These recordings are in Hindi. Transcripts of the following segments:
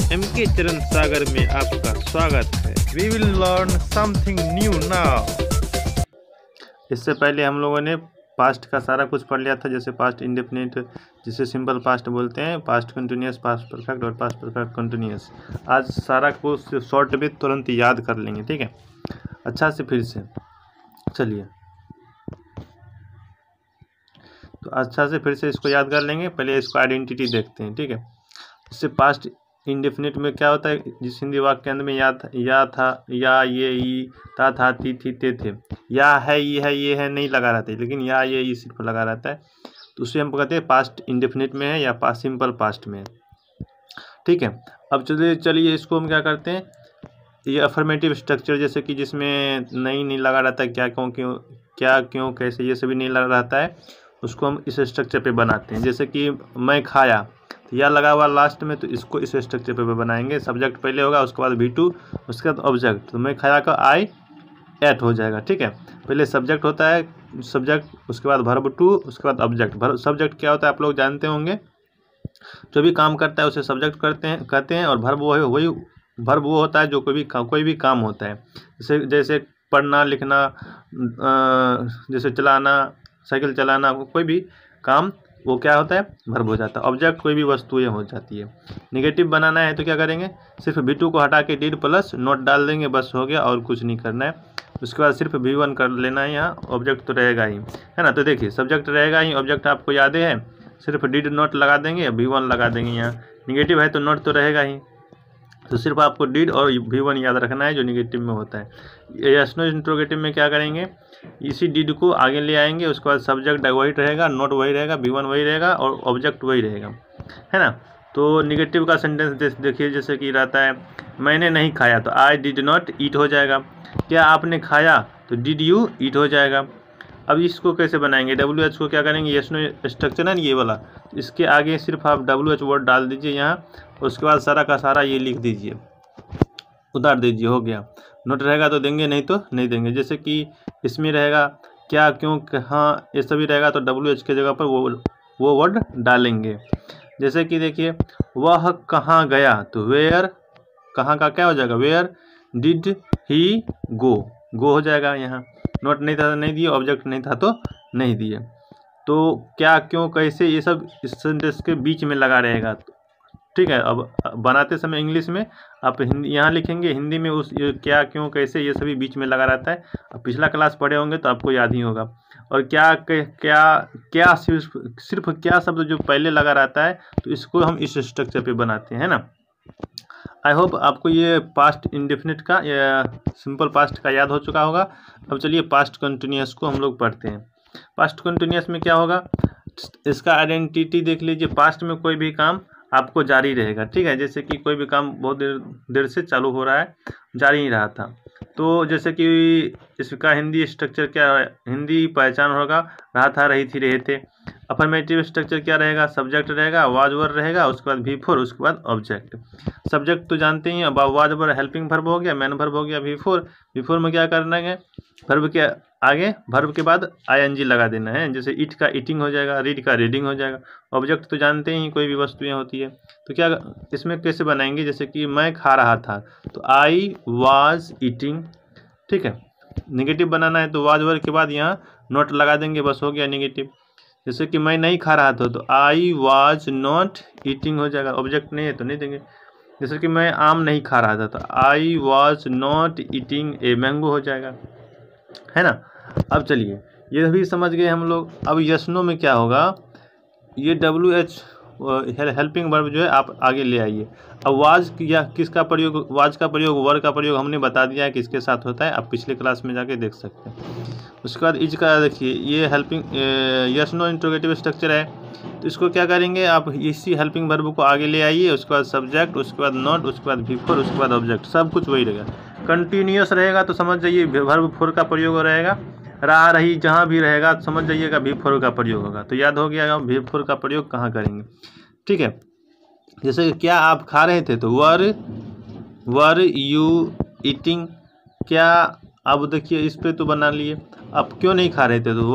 MK चरण सागर में आपका स्वागत है। We will learn something new now. इससे पहले हम लोगों ने पास्ट का सारा कुछ पढ़ लिया था, जैसे पास्ट इंडेफिनिट, जिसे सिंपल पास्ट बोलते हैं, पास्ट कंटिन्यूस, पास्ट परफेक्ट और पास्ट परफेक्ट कंटिन्यूस। आज सारा कुछ शॉर्ट में तुरंत याद कर लेंगे, ठीक है। अच्छा से फिर से चलिए, तो अच्छा से फिर से इसको याद कर लेंगे। पहले इसको आइडेंटिटी देखते हैं, ठीक है। इससे पास्ट इंडेफिनिट में क्या होता है, जिस हिंदी वाक्य के अंदर में या था, या, ये, ई, था, थी, ते थे, या है, ये है नहीं लगा रहता है, लेकिन या, ये, ई सिर्फ लगा रहता है, तो उसे हम कहते हैं पास्ट इंडेफिनिट में है या पास्ट सिंपल पास्ट में है, ठीक है। अब चलिए इसको हम क्या करते हैं, ये अफर्मेटिव स्ट्रक्चर, जैसे कि जिसमें नहीं लगा रहता है, क्या क्यों कैसे, ये सभी नहीं लगा रहता है, उसको हम इस स्ट्रक्चर पे बनाते हैं। जैसे कि मैं खाया, तो यह लगा हुआ लास्ट में, तो इसको इस स्ट्रक्चर पे बनाएंगे। सब्जेक्ट पहले होगा, उसके बाद V2, उसके बाद ऑब्जेक्ट। तो मैं खाया का I एट हो जाएगा, ठीक है। पहले सब्जेक्ट होता है, सब्जेक्ट, उसके बाद वर्ब टू, उसके बाद ऑब्जेक्ट। सब्जेक्ट क्या होता है आप लोग जानते होंगे, जो भी काम करता है उसे सब्जेक्ट कहते हैं। और वर्ब वर्ब वो होता है जो कोई भी काम होता है, जैसे पढ़ना, लिखना, जैसे चलाना, साइकिल चलाना, कोई भी काम, वो क्या होता है, वर्ब हो जाता है। ऑब्जेक्ट कोई भी वस्तु ये हो जाती है। नेगेटिव बनाना है तो क्या करेंगे, सिर्फ V2 को हटा के डिड प्लस नोट डाल देंगे, बस हो गया, और कुछ नहीं करना है। उसके बाद सिर्फ V1 कर लेना है, यहाँ ऑब्जेक्ट तो रहेगा ही, है ना। तो देखिए सब्जेक्ट रहेगा ही, ऑब्जेक्ट आपको याद है, सिर्फ डिड नोट लगा देंगे, V1 लगा देंगे। यहाँ निगेटिव है तो नोट तो रहेगा ही, तो सिर्फ आपको डिड और V1 याद रखना है जो निगेटिव में होता है। यस नो इंट्रोगेटिव में क्या करेंगे, इसी डिड को आगे ले आएंगे, उसके बाद सब्जेक्ट वही रहेगा, नोट वही रहेगा, V1 वही रहेगा, और ऑब्जेक्ट वही रहेगा, है ना। तो निगेटिव का सेंटेंस देखिए, जैसे कि रहता है मैंने नहीं खाया, तो आई डिड नॉट ईट हो जाएगा। क्या आपने खाया, तो डिड यू ईट हो जाएगा। अब इसको कैसे बनाएंगे, WH को क्या करेंगे, यस नो स्ट्रक्चर है ना ये वाला, इसके आगे सिर्फ आप WH वर्ड डाल दीजिए यहाँ, उसके बाद सारा का सारा ये लिख दीजिए, उतार दीजिए, हो गया। नोट रहेगा तो देंगे, नहीं तो नहीं देंगे। जैसे कि इसमें रहेगा क्या, क्यों, हाँ, ये सभी रहेगा तो WH के जगह पर वो वर्ड डालेंगे। जैसे कि देखिए, वह कहाँ गया, तो वेयर, कहाँ का क्या हो जाएगा, वेयर डिड ही गो हो जाएगा। यहाँ नोट नहीं था तो नहीं दिए, ऑब्जेक्ट नहीं था तो नहीं दिए। तो क्या, क्यों, कैसे, ये सब इस सेंटेंस के बीच में लगा रहेगा, ठीक है। अब बनाते समय इंग्लिश में आप हिंदी यहाँ लिखेंगे, हिंदी में उस क्या, क्यों, कैसे, ये सभी बीच में लगा रहता है। अब पिछला क्लास पढ़े होंगे तो आपको याद ही होगा। और क्या सिर्फ क्या शब्द जो पहले लगा रहता है, तो इसको हम इस स्ट्रक्चर पे बनाते हैं, है ना। आई होप आपको ये पास्ट इंडेफिनिट का या सिंपल पास्ट का याद हो चुका होगा। अब चलिए पास्ट कंटिन्यूस को हम लोग पढ़ते हैं। पास्ट कंटिन्यूस में क्या होगा, इसका आइडेंटिटी देख लीजिए। पास्ट में कोई भी काम आपको जारी रहेगा, ठीक है। जैसे कि कोई भी काम बहुत देर से चालू हो रहा है, जारी ही रहा था, तो जैसे कि इसका हिंदी स्ट्रक्चर क्या है, हिंदी पहचान होगा, रहा था, रही थी, रहे थे। अफर्मेटिव स्ट्रक्चर क्या रहेगा, सब्जेक्ट रहेगा, वाज वर रहेगा, उसके बाद V4, उसके बाद ऑब्जेक्ट। सब्जेक्ट तो जानते ही, अब वाज वर हेल्पिंग वर्ब हो गया, मैन वर्ब हो गया, V4 में क्या करना है, वर्ब के आगे वर्ब के बाद ING लगा देना है। जैसे ईट का ईटिंग हो जाएगा, रीड का रीडिंग हो जाएगा। ऑब्जेक्ट तो जानते ही, कोई भी वस्तुएं होती है, तो क्या इसमें कैसे बनाएंगे, जैसे कि मैं खा रहा था, तो आई वाज ईटिंग, ठीक है। नेगेटिव बनाना है तो वाज वर के बाद यहाँ नोट लगा देंगे, बस हो गया नेगेटिव। जैसे कि मैं नहीं खा रहा था, तो आई वाज नॉट ईटिंग हो जाएगा, ऑब्जेक्ट नहीं है तो नहीं देंगे। जैसे कि मैं आम नहीं खा रहा था, तो I was not eating a mango हो जाएगा, है ना। अब चलिए ये भी समझ गए हम लोग। अब यस नो में क्या होगा, ये WH हेल्पिंग वर्ब जो है आप आगे ले आइए। अब वाज या किसका प्रयोग, वाज का प्रयोग, वर का प्रयोग हमने बता दिया है किसके साथ होता है, आप पिछले क्लास में जाके देख सकते हैं। उसके बाद इज का देखिए, ये helping yes no interrogative structure है, तो इसको क्या करेंगे, आप इसी हेल्पिंग वर्ब को आगे ले आइए, उसके बाद सब्जेक्ट, उसके बाद नोट, उसके बाद V4, उसके बाद ऑब्जेक्ट, सब कुछ वही रहेगा। कंटिन्यूस रहेगा तो समझ जाइए वर्ब 4 का प्रयोग रहेगा, रहा रही जहाँ भी रहेगा तो समझ जाइएगा V4 का प्रयोग होगा। तो याद हो गया V4 का प्रयोग कहाँ करेंगे, ठीक है। जैसे क्या आप खा रहे थे, तो वर यू ईटिंग, क्या, अब देखिए इस पे तो बना लिए। अब क्यों नहीं खा रहे थे, तो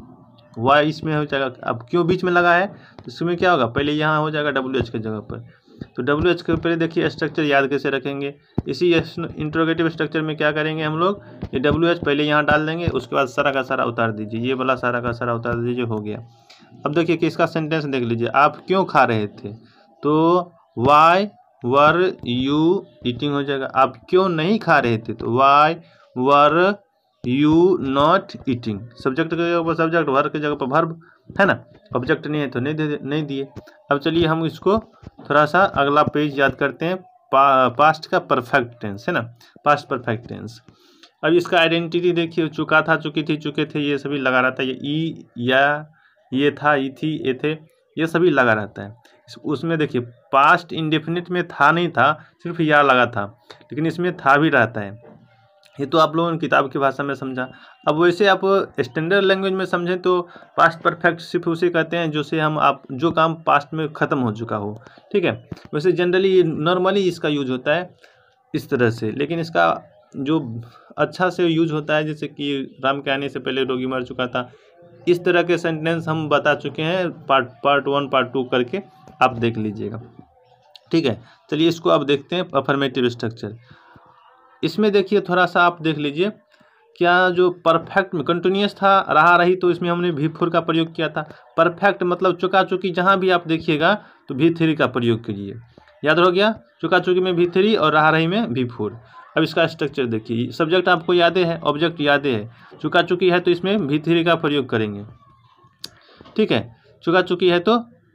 वाई इसमें हो जाएगा। अब क्यों बीच में लगा है, तो इसमें क्या होगा, पहले यहाँ हो जाएगा WH की जगह पर, तो WH के पहले देखिए स्ट्रक्चर याद कैसे रखेंगे। इसी इंट्रोगेटिव स्ट्रक्चर में क्या करेंगे हम लोग, ये WH पहले यहाँ डाल देंगे, उसके बाद सारा का सारा उतार दीजिए, ये वाला सारा का सारा उतार दीजिए, हो गया। अब देखिए कि इसका सेंटेंस देख लीजिए, आप क्यों खा रहे थे, तो वाई वर यू ईटिंग हो जाएगा। आप क्यों नहीं खा रहे थे, तो why were you not eating. Subject की जगह पर सब्जेक्ट, वर्ब की जगह पर वर्ब, है ना। ऑब्जेक्ट नहीं है तो नहीं दिए। अब चलिए हम इसको थोड़ा सा अगला पेज याद करते हैं, पास्ट का परफेक्ट टेंस, है ना, पास्ट परफेक्ट टेंस। अब इसका आइडेंटिटी देखिए, चुका था, चुकी थी, चुके थे, ये सभी लगा रहता है। ये ई, या, ये था, ई थी, ये थे, ये सभी लगा रहता है। उसमें देखिए पास्ट इंडेफिनिट में था नहीं था, सिर्फ या लगा था, लेकिन इसमें था भी रहता है। ये तो आप लोगों ने किताब की भाषा में समझा। अब वैसे आप स्टैंडर्ड लैंग्वेज में समझें तो पास्ट परफेक्ट सिर्फ उसे कहते हैं जो से हम आप जो काम पास्ट में ख़त्म हो चुका हो, ठीक है। वैसे जनरली नॉर्मली इसका यूज होता है इस तरह से, लेकिन इसका जो अच्छा से यूज होता है, जैसे कि राम के आने से पहले रोगी मर चुका था, इस तरह के सेंटेंस हम बता चुके हैं पार्ट 1 पार्ट 2 करके, आप देख लीजिएगा, ठीक है। चलिए इसको अब देखते हैं अफर्मेटिव स्ट्रक्चर। इसमें देखिए थोड़ा सा आप देख लीजिए, क्या जो परफेक्ट में कंटिन्यूस था, रहा रही, तो इसमें हमने V4 का प्रयोग किया था। परफेक्ट मतलब चुका चुकी, जहाँ भी आप देखिएगा तो V3 का प्रयोग कीजिए, याद हो गया। चुका चुकी में V3 और रहा रही में V4। अब इसका स्ट्रक्चर देखिए, सब्जेक्ट आपको याद है, ऑब्जेक्ट याद है, चुका चुकी है तो इसमें V3 का प्रयोग करेंगे, ठीक है। चुका चुकी है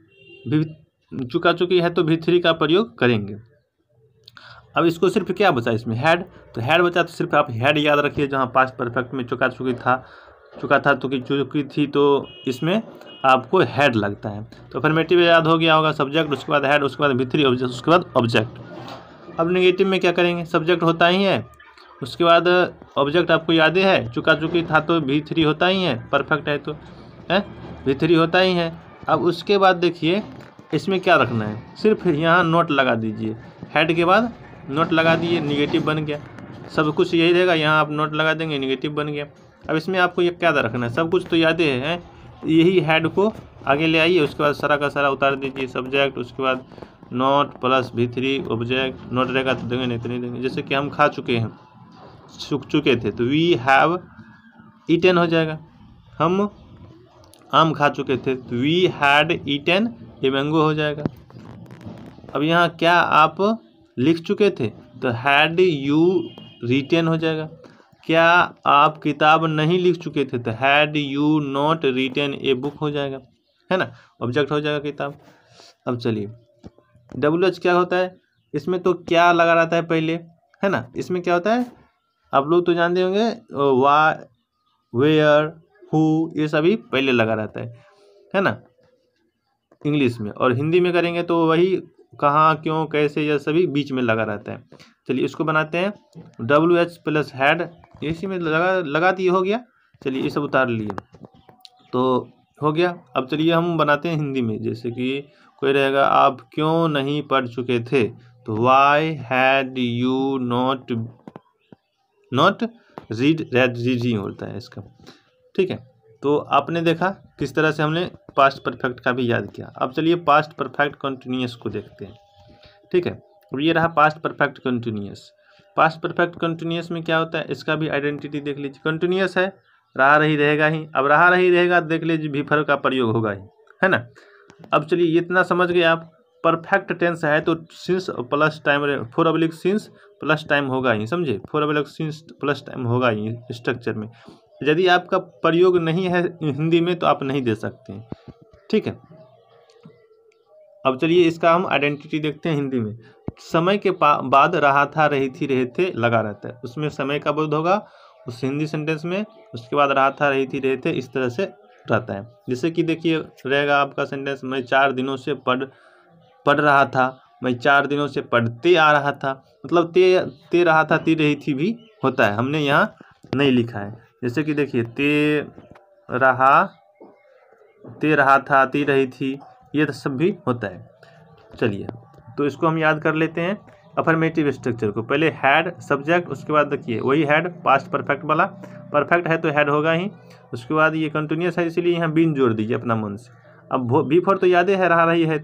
तो V3 का प्रयोग करेंगे। अब इसको सिर्फ क्या बचा इसमें, हेड, तो हेड बचा, तो सिर्फ आप हेड याद रखिए, जहाँ पास्ट परफेक्ट में चुका था तो चुकी थी, तो इसमें आपको हेड लगता है। तो अफर्मेटिव याद हो गया होगा, सब्जेक्ट, उसके बाद हेड, उसके बाद V3 ऑब्जेक्ट, उसके बाद ऑब्जेक्ट। अब नेगेटिव में क्या करेंगे, सब्जेक्ट होता ही है, उसके बाद ऑब्जेक्ट आपको याद है, चुका चुकी था तो V3 होता ही है, परफेक्ट है तो है V3 होता ही है। अब उसके बाद देखिए इसमें क्या रखना है, सिर्फ यहाँ नोट लगा दीजिए, हेड के बाद नोट लगा दिए, निगेटिव बन गया। सब कुछ यही रहेगा, यहाँ आप नोट लगा देंगे, निगेटिव बन गया। अब इसमें आपको ये क्या रखना है, सब कुछ तो याद है, यही हेड को आगे ले आइए, उसके बाद सारा का सारा उतार दीजिए, सब्जेक्ट, उसके बाद note plus V3 object. Note रहेगा तो देंगे, नहीं तो नहीं देंगे। जैसे कि हम खा चुके हैं, चुके थे, तो वी हैव ईटन हो जाएगा। हम आम खा चुके थे तो we had eaten a mango हो जाएगा। अब यहाँ क्या आप लिख चुके थे, तो हैड यू रिटेन हो जाएगा। क्या आप किताब नहीं लिख चुके थे, तो had you not written a book हो जाएगा, है ना, ऑब्जेक्ट हो जाएगा किताब। अब चलिए WH क्या होता है, इसमें तो क्या लगा रहता है पहले, है ना। इसमें क्या होता है आप लोग तो जानते होंगे, वाई, वेयर, हु, ये सभी पहले लगा रहता है ना, इंग्लिश में। और हिंदी में करेंगे तो वही कहाँ, क्यों, कैसे, यह सभी बीच में लगा रहता है। चलिए इसको बनाते हैं, WH प्लस हेड, इसी में लगा दिए, हो गया। चलिए ये सब उतार लिए तो हो गया। अब चलिए हम बनाते हैं हिंदी में, जैसे कि कोई रहेगा, आप क्यों नहीं पढ़ चुके थे, तो why had you not reading होता है इसका, ठीक है। तो आपने देखा किस तरह से हमने पास्ट परफेक्ट का भी याद किया। अब चलिए पास्ट परफेक्ट कंटिन्यूअस को देखते हैं, ठीक है। अब ये रहा past perfect continuous. Past perfect continuous में क्या होता है, इसका भी आइडेंटिटी देख लीजिए, कंटिन्यूअस है, रहा रही रहेगा ही। अब रहा रही रहेगा, देख लीजिए V4 का प्रयोग होगा ही, है ना। अब चलिए इतना समझ गए आप, परफेक्ट टेंस है तो since plus time, 4 since plus time होगा ही, समझे, 4 सिंस प्लस टाइम होगा ही स्ट्रक्चर में। यदि आपका प्रयोग नहीं है हिंदी में तो आप नहीं दे सकते हैं, ठीक है। अब चलिए इसका हम आइडेंटिटी देखते हैं हिंदी में। समय के बाद रहा था, रही थी, रहे थे लगा रहता है, उसमें समय का बोध होगा उस हिंदी सेंटेंस में। उसके बाद रहा था, रही थी, रहे थे, इस तरह से रहता है। जैसे कि देखिए रहेगा आपका सेंटेंस, मैं 4 दिनों से पढ़ रहा था, मैं 4 दिनों से पढ़ते आ रहा था, मतलब ते रहा था, ती रही थी भी होता है, हमने यहाँ नहीं लिखा है। जैसे कि देखिए ते रहा था, ती रही थी, ये सब भी होता है। चलिए तो इसको हम याद कर लेते हैं अफर्मेटिव स्ट्रक्चर को। पहले हैड, सब्जेक्ट, उसके बाद देखिए वही हैड, पास्ट परफेक्ट वाला, परफेक्ट है तो हैड होगा ही। उसके बाद ये कंटिन्यूअस है, इसलिए यहाँ बीन जोड़ दीजिए अपना मन से। अब V4 तो याद है, रहा रही है तो।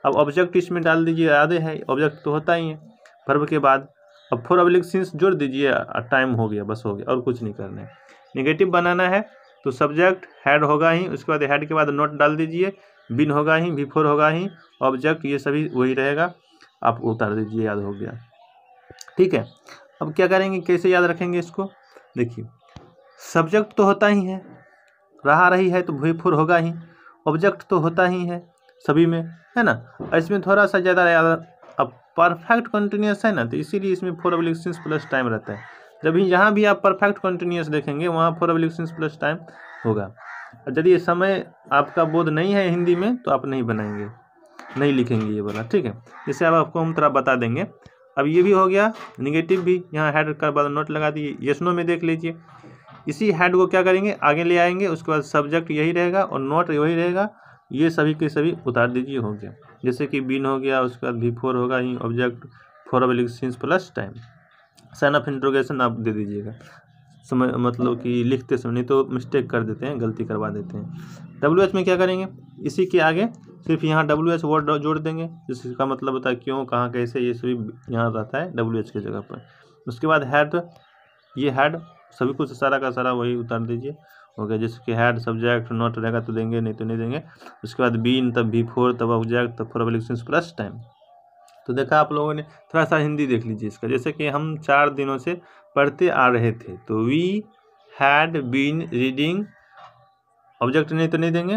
अब ऑब्जेक्ट इसमें डाल दीजिए, आधे है ऑब्जेक्ट तो होता ही है वर्ब के बाद। अब 4 सिंस जोड़ दीजिए, टाइम हो गया, बस हो गया, और कुछ नहीं करना है। नेगेटिव बनाना है तो सब्जेक्ट हैड होगा ही, उसके बाद हैड के बाद नोट डाल दीजिए, बिन होगा ही, बिफोर होगा ही, ऑब्जेक्ट ये सभी वही रहेगा, आप उतार दीजिए, याद हो गया। ठीक है, अब क्या करेंगे, कैसे याद रखेंगे इसको, देखिए सब्जेक्ट तो होता ही है, रहा रही है तो बिफोर होगा ही, ऑब्जेक्ट तो होता ही है सभी में, है ना। इसमें थोड़ा सा ज़्यादा याद, अब परफेक्ट कंटिन्यूस है ना, तो इसीलिए इसमें 4 सिंस प्लस टाइम रहता है। जब भी जहाँ भी आप परफेक्ट कंटिन्यूस देखेंगे वहाँ 4 सिंस प्लस टाइम होगा। और यदि समय आपका बोध नहीं है हिंदी में तो आप नहीं बनाएंगे, नहीं लिखेंगे ये वाला, ठीक है। जैसे अब आपको हम थोड़ा बता देंगे। अब ये भी हो गया, निगेटिव भी, यहाँ हेड का बाद नोट लगा दिए, यस नो में देख लीजिए। इसी हेड को क्या करेंगे, आगे ले आएंगे, उसके बाद सब्जेक्ट यही रहेगा और नोट वही रहेगा, ये सभी के सभी उतार दीजिए, हो गया। जैसे कि बिन हो गया, उसके बाद बिफोर होगा ही, object 4 since plus time. Sign of interrogation आप दे दीजिएगा, समय मतलब कि लिखते समय, नहीं तो मिस्टेक कर देते हैं, गलती करवा देते हैं। WH में क्या करेंगे, इसी के आगे सिर्फ यहाँ WH वर्ड जोड़ देंगे, जिसका मतलब होता है क्यों, कहाँ, कैसे, ये सभी यहाँ रहता है WH की जगह पर। उसके बाद हैड, ये हैड सभी कुछ सारा का सारा वही उतार दीजिए, हो गया। जैसे कि हैड सब्जेक्ट नोट रहेगा तो देंगे, नहीं तो नहीं देंगे। उसके बाद बीन, तब बिफोर, तब ऑब्जेक्ट, तब 4 सिंस प्लस टाइम। तो देखा आप लोगों ने, थोड़ा सा हिंदी देख लीजिए इसका। जैसे कि हम 4 दिनों से पढ़ते आ रहे थे, तो we had been reading, object नहीं तो नहीं देंगे,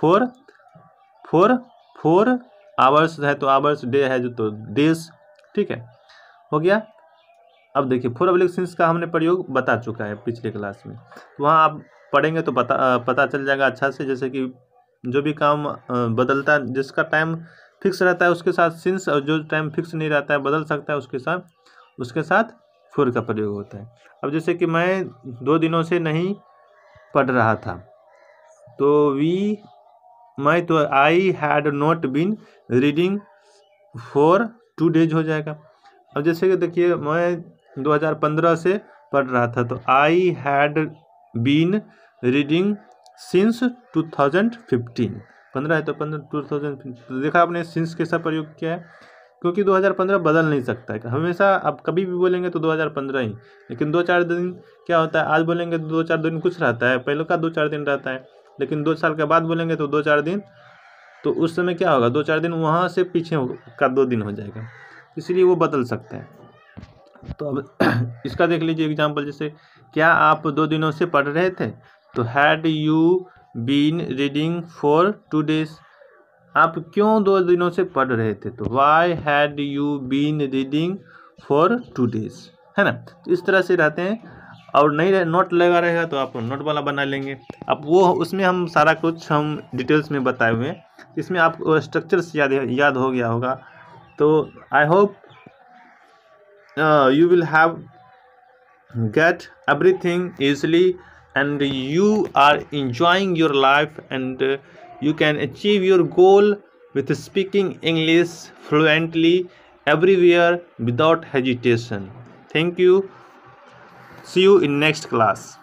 4 आवर्स है तो आवर्स, डे है जो तो डेज, ठीक है, हो गया। अब देखिए 4 सिंस का हमने प्रयोग बता चुका है पिछले क्लास में, तो वहाँ आप पढ़ेंगे तो पता चल जाएगा अच्छा से। जैसे कि जो भी काम बदलता, जिसका टाइम फिक्स रहता है उसके साथ सिंस, और जो टाइम फिक्स नहीं रहता है बदल सकता है उसके साथ 4 का प्रयोग होता है। अब जैसे कि मैं 2 दिनों से नहीं पढ़ रहा था, तो मैं तो I had not been reading for 2 days हो जाएगा। अब जैसे कि देखिए मैं 2015 से पढ़ रहा था, तो I had been reading since 2015, 15 है तो 2015, तो देखा आपने सिंस के साथ प्रयोग किया है, क्योंकि 2015 बदल नहीं सकता है हमेशा। आप कभी भी बोलेंगे तो 2015 ही, लेकिन 2-4 दिन क्या होता है, आज बोलेंगे तो 2-4 दिन कुछ रहता है, पहले का 2-4 दिन रहता है, लेकिन 2 साल के बाद बोलेंगे तो 2-4 दिन, तो उस समय क्या होगा, 2-4 दिन वहाँ से पीछे का 2 दिन हो जाएगा, इसलिए वो बदल सकता है। तो अब इसका देख लीजिए एग्जाम्पल, जैसे क्या आप 2 दिनों से पढ़ रहे थे, तो had you been reading for 2 days, आप क्यों 2 दिनों से पढ़ रहे थे, तो why had you been reading for 2 days, है ना। तो इस तरह से रहते हैं, और नहीं नोट लगा रहेगा तो आप नोट वाला बना लेंगे। अब वो उसमें हम सारा कुछ हम डिटेल्स में बताए हुए हैं, इसमें आपको स्ट्रक्चर से याद हो गया होगा। तो I hope you will have get everything easily, and you are enjoying your life, and you can achieve your goal with speaking English fluently everywhere without hesitation. Thank you. See you in next class.